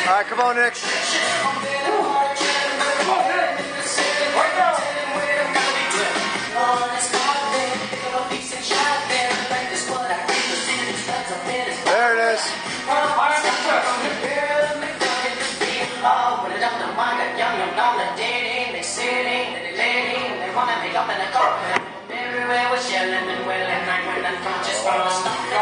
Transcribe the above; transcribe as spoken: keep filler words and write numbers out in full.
All right, come on, Nick. There it is. Everywhere was yelling and wailing, I went unconscious from the start.